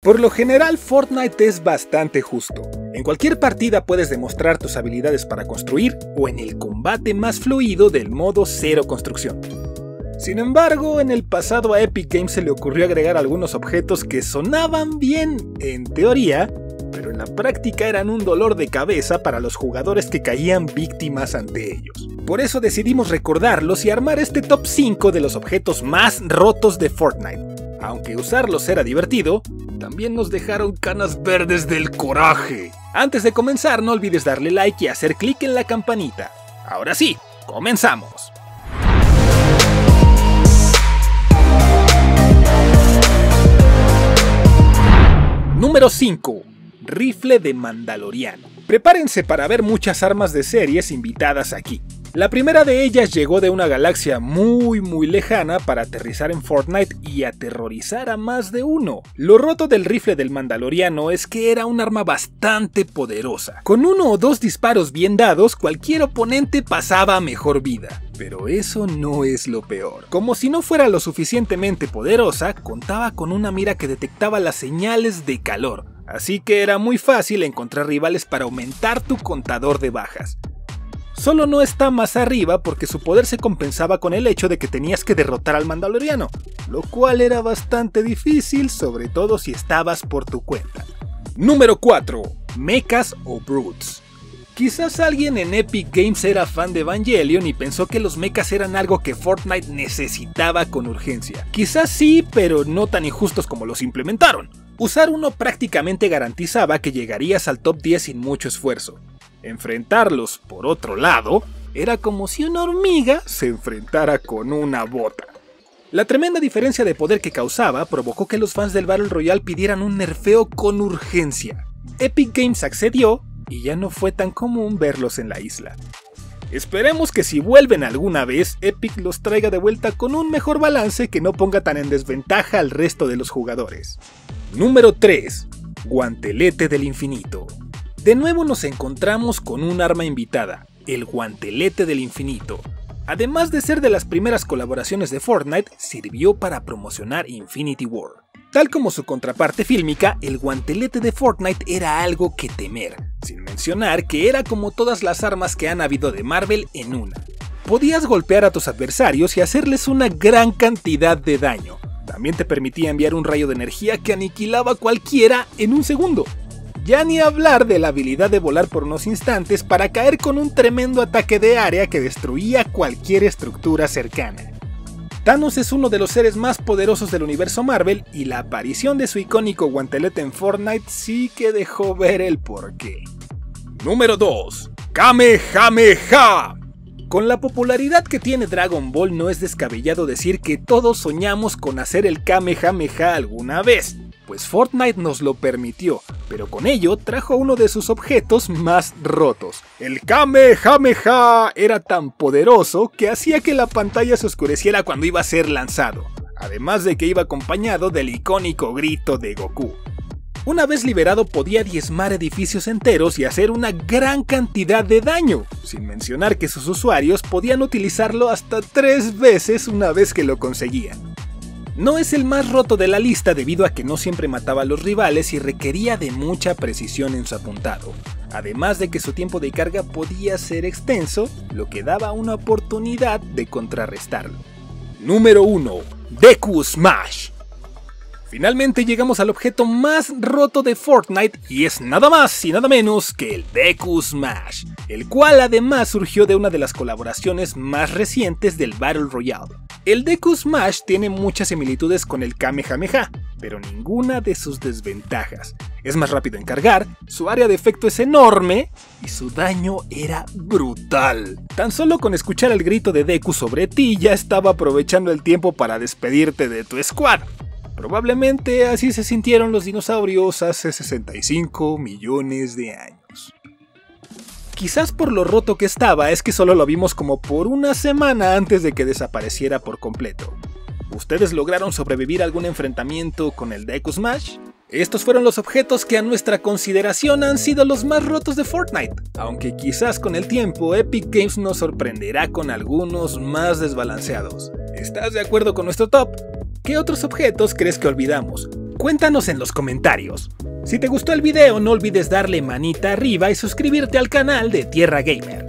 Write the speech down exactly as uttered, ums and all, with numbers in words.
Por lo general, Fortnite es bastante justo. En cualquier partida puedes demostrar tus habilidades para construir o en el combate más fluido del modo cero construcción. Sin embargo, en el pasado a Epic Games se le ocurrió agregar algunos objetos que sonaban bien en teoría, pero en la práctica eran un dolor de cabeza para los jugadores que caían víctimas ante ellos. Por eso decidimos recordarlos y armar este top cinco de los objetos más rotos de Fortnite. Aunque usarlos era divertido, también nos dejaron canas verdes del coraje. Antes de comenzar, no olvides darle like y hacer clic en la campanita. Ahora sí, comenzamos. Número cinco. Rifle de Mandaloriano. Prepárense para ver muchas armas de series invitadas aquí. La primera de ellas llegó de una galaxia muy muy lejana para aterrizar en Fortnite y aterrorizar a más de uno. Lo roto del rifle del Mandaloriano es que era un arma bastante poderosa. Con uno o dos disparos bien dados, cualquier oponente pasaba a mejor vida. Pero eso no es lo peor. Como si no fuera lo suficientemente poderosa, contaba con una mira que detectaba las señales de calor. Así que era muy fácil encontrar rivales para aumentar tu contador de bajas. Solo no está más arriba porque su poder se compensaba con el hecho de que tenías que derrotar al Mandaloriano, lo cual era bastante difícil, sobre todo si estabas por tu cuenta. Número cuatro. Mechas o Brutes. Quizás alguien en Epic Games era fan de Evangelion y pensó que los mechas eran algo que Fortnite necesitaba con urgencia. Quizás sí, pero no tan injustos como los implementaron. Usar uno prácticamente garantizaba que llegarías al top diez sin mucho esfuerzo. Enfrentarlos, por otro lado, era como si una hormiga se enfrentara con una bota. La tremenda diferencia de poder que causaba provocó que los fans del Battle Royale pidieran un nerfeo con urgencia. Epic Games accedió y ya no fue tan común verlos en la isla. Esperemos que si vuelven alguna vez, Epic los traiga de vuelta con un mejor balance que no ponga tan en desventaja al resto de los jugadores. Número tres. Guantelete del Infinito. De nuevo nos encontramos con un arma invitada, el Guantelete del Infinito. Además de ser de las primeras colaboraciones de Fortnite, sirvió para promocionar Infinity War. Tal como su contraparte fílmica, el guantelete de Fortnite era algo que temer, sin mencionar que era como todas las armas que han habido de Marvel en una. Podías golpear a tus adversarios y hacerles una gran cantidad de daño. También te permitía enviar un rayo de energía que aniquilaba a cualquiera en un segundo. Ya ni hablar de la habilidad de volar por unos instantes para caer con un tremendo ataque de área que destruía cualquier estructura cercana. Thanos es uno de los seres más poderosos del universo Marvel y la aparición de su icónico guantelete en Fortnite sí que dejó ver el porqué. Número dos. Kamehameha. Con la popularidad que tiene Dragon Ball no es descabellado decir que todos soñamos con hacer el Kamehameha alguna vez. Pues Fortnite nos lo permitió, pero con ello trajo uno de sus objetos más rotos. El Kamehameha era tan poderoso que hacía que la pantalla se oscureciera cuando iba a ser lanzado, además de que iba acompañado del icónico grito de Goku. Una vez liberado podía diezmar edificios enteros y hacer una gran cantidad de daño, sin mencionar que sus usuarios podían utilizarlo hasta tres veces una vez que lo conseguían. No es el más roto de la lista debido a que no siempre mataba a los rivales y requería de mucha precisión en su apuntado, además de que su tiempo de carga podía ser extenso, lo que daba una oportunidad de contrarrestarlo. Número uno. Deku Smash. Finalmente llegamos al objeto más roto de Fortnite y es nada más y nada menos que el Deku Smash, el cual además surgió de una de las colaboraciones más recientes del Battle Royale. El Deku Smash tiene muchas similitudes con el Kamehameha, pero ninguna de sus desventajas. Es más rápido en cargar, su área de efecto es enorme y su daño era brutal. Tan solo con escuchar el grito de Deku sobre ti ya estaba aprovechando el tiempo para despedirte de tu squad. Probablemente así se sintieron los dinosaurios hace sesenta y cinco millones de años. Quizás por lo roto que estaba es que solo lo vimos como por una semana antes de que desapareciera por completo. ¿Ustedes lograron sobrevivir a algún enfrentamiento con el Deku Smash? Estos fueron los objetos que a nuestra consideración han sido los más rotos de Fortnite, aunque quizás con el tiempo Epic Games nos sorprenderá con algunos más desbalanceados. ¿Estás de acuerdo con nuestro top? ¿Qué otros objetos crees que olvidamos? Cuéntanos en los comentarios. Si te gustó el video no olvides darle manita arriba y suscribirte al canal de Tierra Gamer.